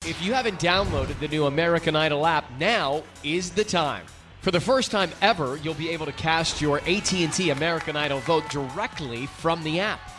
If you haven't downloaded the new American Idol app, now is the time. For the first time ever, you'll be able to cast your AT&T American Idol vote directly from the app.